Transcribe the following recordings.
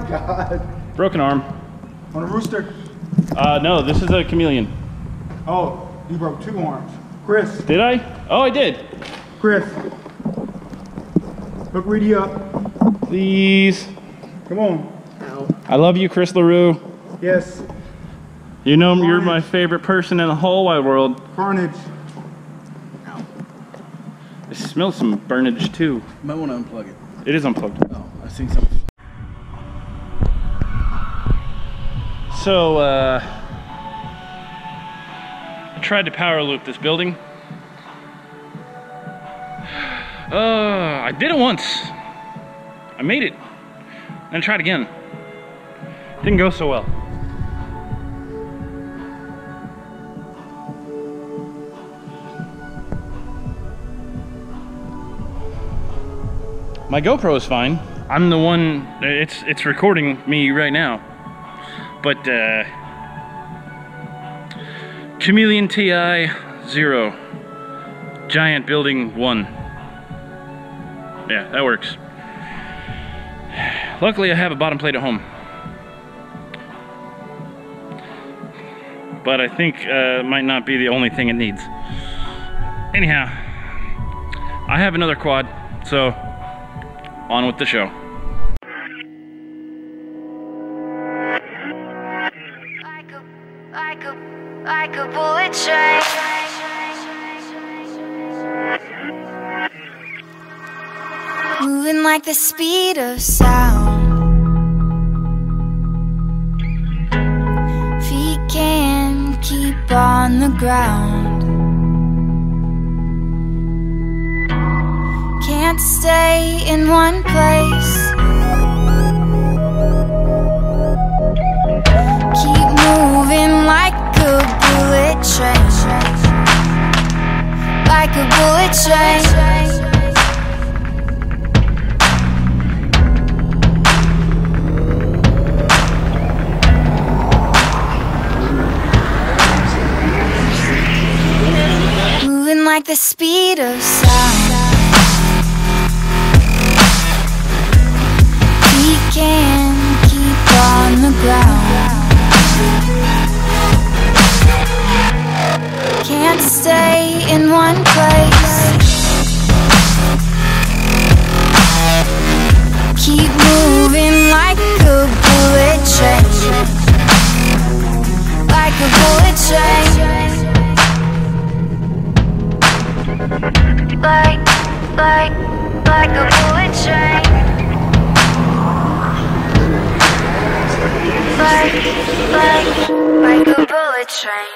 God. Broken arm. On a rooster? No, this is a chameleon. Oh, you broke 2 arms. Chris. Did I? Oh, I did. Chris. Hook Reedy up. Please. Come on. I love you, Chris LaRue. Yes. You know Carnage. You're my favorite person in the whole wide world. Carnage. It smells some burnage too. You might want to unplug it. It is unplugged. Oh, I see something. So, I tried to power loop this building. I did it once. I made it. Then I tried again. Didn't go so well. My GoPro is fine. I'm the one, it's recording me right now. But Chameleon TI 0, Giant Building 1. Yeah, that works. Luckily I have a bottom plate at home. But I think it might not be the only thing it needs. Anyhow, I have another quad, so on with the show. Like a bullet train. Moving like the speed of sound. Feet can't keep on the ground. Can't stay in one place. Keep moving like a bullet train. Like a bullet train. Moving like the speed of sound. We can't keep on the ground. Can't stay in one place. Keep moving like a bullet train. Like a bullet train. Like a bullet train. Like a bullet train.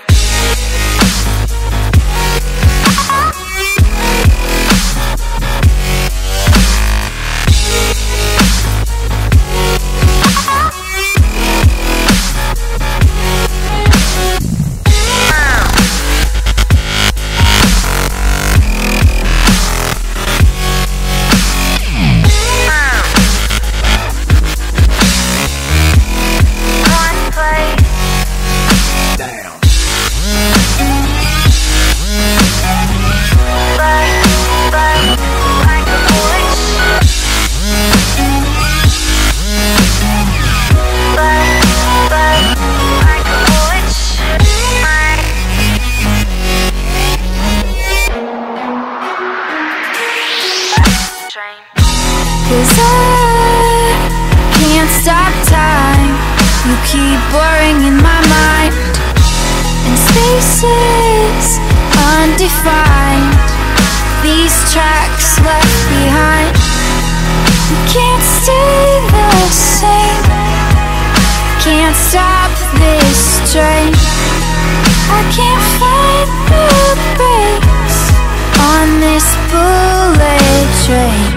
Cause I can't stop time. You keep blurring in my mind. And spaces undefined. These tracks left behind. You can't stay the same. Can't stop this train. I can't find the brakes on this bullet train.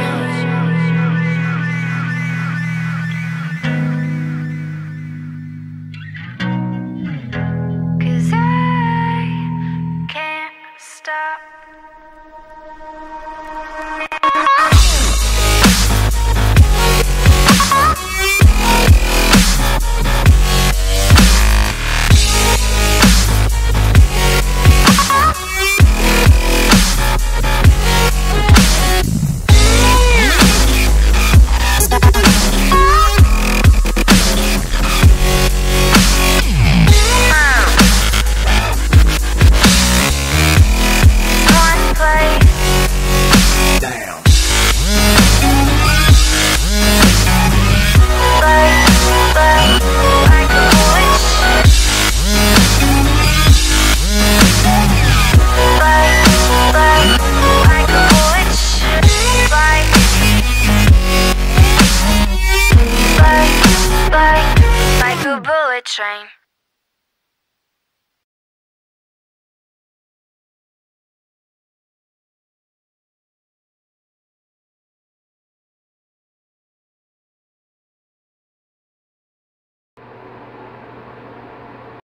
bullet train.